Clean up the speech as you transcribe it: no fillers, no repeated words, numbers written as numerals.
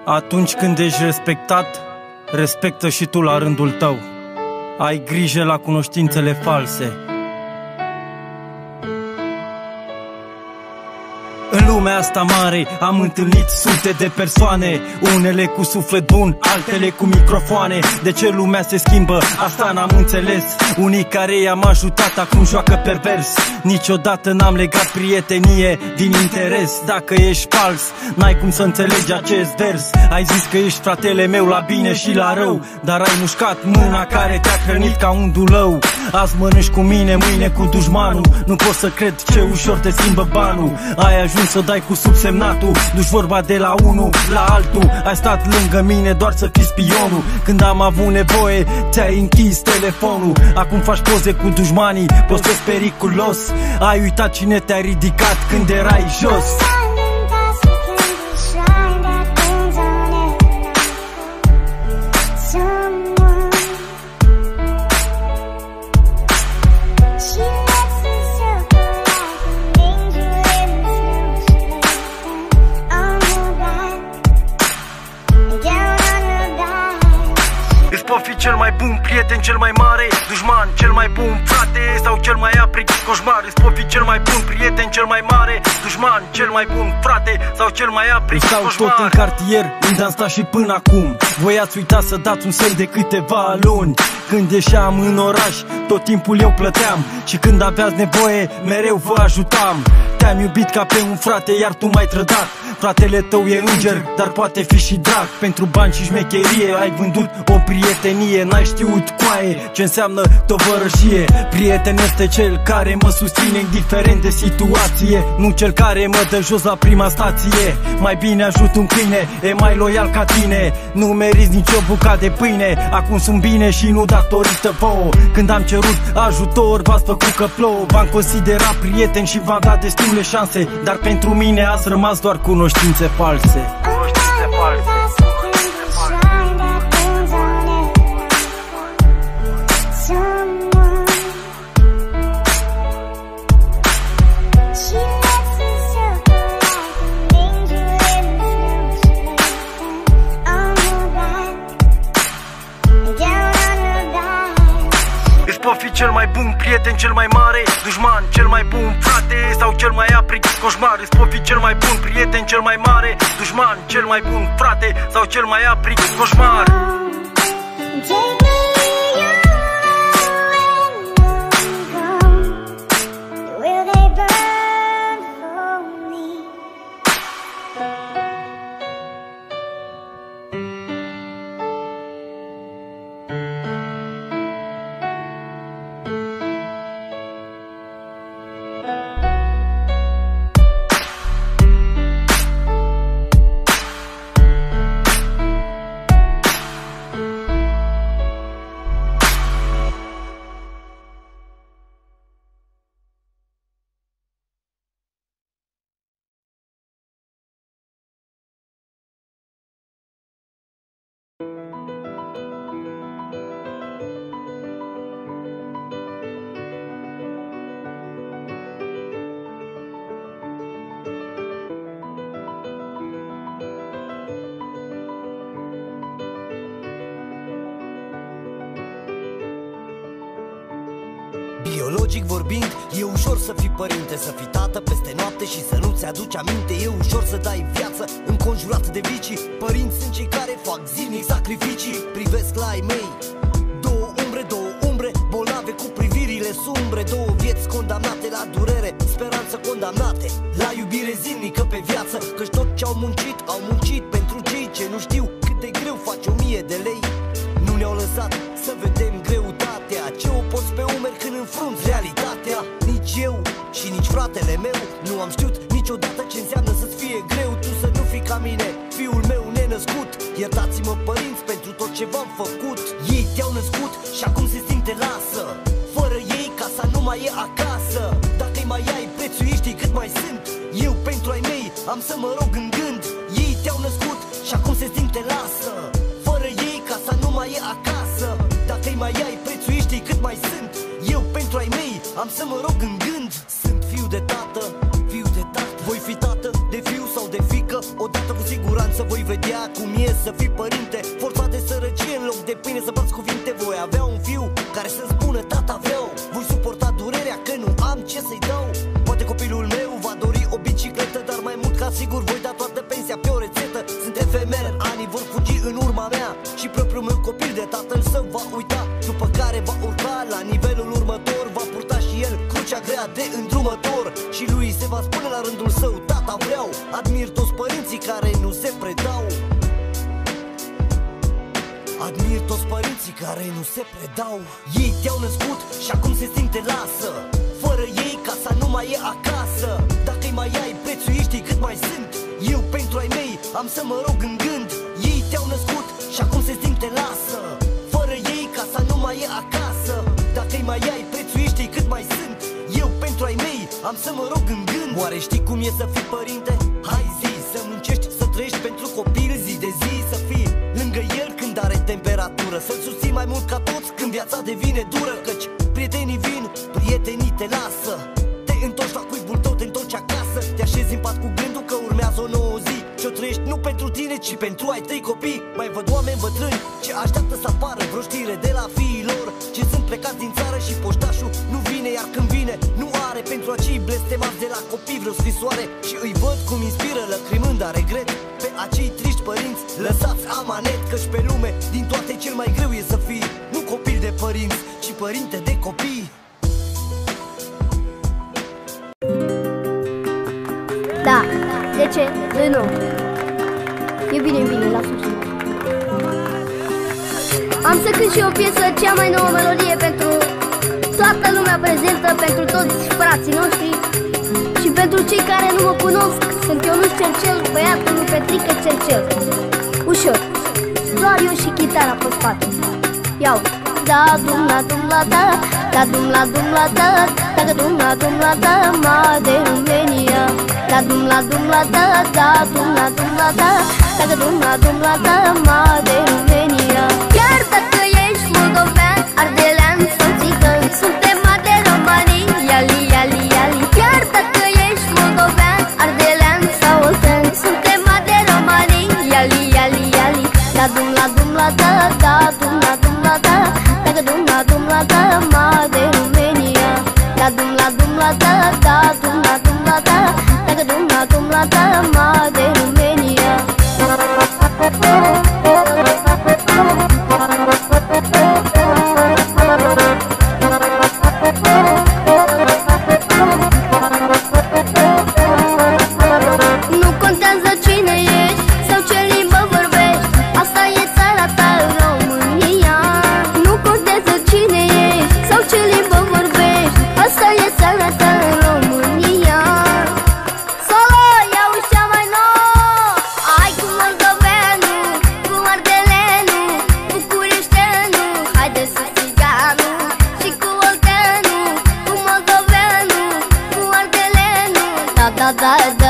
Atunci când ești respectat, respectă și tu la rândul tău. Ai grijă la cunoștințele false. În lumea asta mare am întâlnit sute de persoane, unele cu suflet bun, altele cu microfoane. De ce lumea se schimbă? Asta n-am înțeles. Unii care i-am ajutat acum joacă pervers. Niciodată n-am legat prietenie din interes. Dacă ești fals, n-ai cum să înțelegi acest vers. Ai zis că ești fratele meu la bine și la rău, dar ai mușcat mâna care te-a hrănit ca un dulău. Azi mănânci cu mine, mâine cu dușmanul. Nu pot să cred ce ușor te schimbă banul. Ai ajuns să dai cu subsemnatul, duci vorba de la unul la altul. Ai stat lângă mine doar să fii spionul. Când am avut nevoie, ți-ai închis telefonul. Acum faci poze cu dușmanii, postezi periculos. Ai uitat cine te-a ridicat când erai jos. Pot fi cel mai bun prieten, cel mai mare dușman, cel mai bun frate sau cel mai aprig coșmar. Îți pot fi cel mai bun prieten, cel mai mare dușman, cel mai bun frate sau cel mai aprig coșmar. Stau tot în cartier, unde am stat și până acum. Voi ați uitat să dați un semn de câteva luni. Când ieșeam în oraș, tot timpul eu plăteam. Și când aveați nevoie, mereu vă ajutam. Te-am iubit ca pe un frate, iar tu m-ai trădat. Fratele tău e înger, dar poate fi și drag. Pentru bani și șmecherie ai vândut o prietenie. N-ai știut, coaie, ce înseamnă tovărășie. Prieten este cel care mă susține indiferent de situație, nu cel care mă dă jos la prima stație. Mai bine ajut un câine, e mai loial ca tine. Nu meriți nicio bucată de pâine. Acum sunt bine și nu datorită vouă. Când am cerut ajutor, v-ați făcut că plouă. V-am considerat prieten și v-am dat destule șanse, dar pentru mine ați rămas doar cunoștințe false. Cunoștințe false. Pot fi cel mai bun prieten, cel mai mare dușman, cel mai bun frate sau cel mai aprig coșmar. Îți pot fi cel mai bun prieten, cel mai mare dușman, cel mai bun frate sau cel mai aprig coșmar. Biologic vorbind, e ușor să fii părinte, să fii tată peste noapte și să nu-ți aduci aminte. E ușor să dai viață înconjurat de vicii. Părinți sunt cei care fac zilnic sacrificii. Privesc la ai mei, două umbre, bolnave cu privirile sumbre. Două vieți condamnate la durere, speranță condamnate la iubire zilnică pe viață. Căci tot ce au muncit pentru cei ce nu știu cât de greu faci 1000 de lei. Nu ne-au lăsat să vedem greutatea ce o poți pe umeri când înfrunți realitatea. Nici eu și nici fratele meu nu am știut niciodată ce înseamnă să-ți fie greu. Tu să nu fii ca mine, fiul meu nenăscut. Iertați-mă părinți pentru tot ce v-am făcut. Ei te-au născut și acum se simte lasă. Fără ei casa nu mai e acasă. Dacă-i mai ai, prețuiește-i cât mai sunt. Eu pentru ai mei am să mă rog în gând. Ei te-au născut și acum se simte lasă. Fără ei casa nu mai e acasă. Dacă-i mai ai, prețuiește-i cât mai sunt. Eu pentru ai mei am să mă rog în gând. Sunt fiu de tată, voi fi tată de fiu sau de fiică. Odată cu siguranță să voi vedea cum e să fii părinte, forțat de sărăcie în loc de pâine să bați cuvinte. Voi avea un fiu care să-mi spună tata vreau. Voi suporta durerea că nu am ce să-i dau. Poate copilul meu va dori o bicicletă, dar mai mult ca sigur voi da toată pensia pe o rețetă. Sunt efemer, anii vor fugi în urma mea și propriul meu copil de tatăl său va uita. După care va urca la nivelul următor, va purta și el crucea grea de îndrumător și lui se va spune la rândul său tata vreau. Admir toți părinții care nu se predau. Admir toți părinții care nu se predau. Ei te-au născut și acum se simt te lasă. Fără ei casa nu mai e acasă. Dacă-i mai ai, prețuiește-i cât mai sunt. Eu pentru ai mei am să mă rog în gând. Ei te-au născut și acum se simt te lasă. Fără ei casa nu mai e acasă. Dacă-i mai ai, prețuiește-i cât mai sunt. Eu pentru ai mei am să mă rog în gând. Oare știi cum e să fii părinte? Hai zi, să muncești, să trăiești pentru copil zi de zi. Să fii lângă el când are temperatură, să-l susții mai mult ca toți când viața devine dură. Căci prietenii vin, prietenii te lasă. Te întorci la cuibul tău, te întorci acasă. Te așezi în pat cu gândul că urmează o nouă zi ce-o trăiești nu pentru tine, ci pentru ai tăi copii. Mai văd oameni bătrâni ce așteaptă să apară vreo știre de la fiii lor, ce sunt plecați din țară și poștașul nu vine, iar când vine nu are pentru acei blestemați de la copii vreo scrisoare. Și îi văd cum inspiră lăcrimând a regret pe acei triști părinți lăsați amanet. Căci pe lume din toate cel mai greu e să fii nu copil de părinți, ci părinte de copii. Da, de ce? De nu. E bine, bine, lasă-o. Am să cânt și o piesă, cea mai nouă melodie pentru toată lumea prezentă, pentru toți frații noștri și pentru cei care nu mă cunosc. Sunt Ionuț Cercel, băiatul lui Petrică Cercel. Ușor, doar eu și chitara pe spate. Iau. Da dum la dum la da, da dum la dum la da, da dum la dum la da, ma de România. Da dum la dum la da, da dum la dum la da, da dum la dum la da, ma de România. Chiar dacă ești moldovean, ardelean sau țigan, suntem de romanii, iali, iali, iali. Chiar dacă ești moldovean, ardelean sau oltean, suntem de romanii, iali, iali, iali. Da dum la dum la da, da dum la dum la da, da dum la da, ma de România. Da dum la da, da dum la da, da dum la da, ma de România. Nu contează cine ești sau ce limbă vorbești, asta e țara ta, România. Nu contează cine ești sau ce limbă vorbești, asta e țara ta, România. Solo, iau cea mai nouă, ai cu moldoveanu, cu ardeleanu, bucureșteanu, haide să țiganu, și cu olteanu, cu moldoveanu, cu ardeleanu. Da, da, da, da.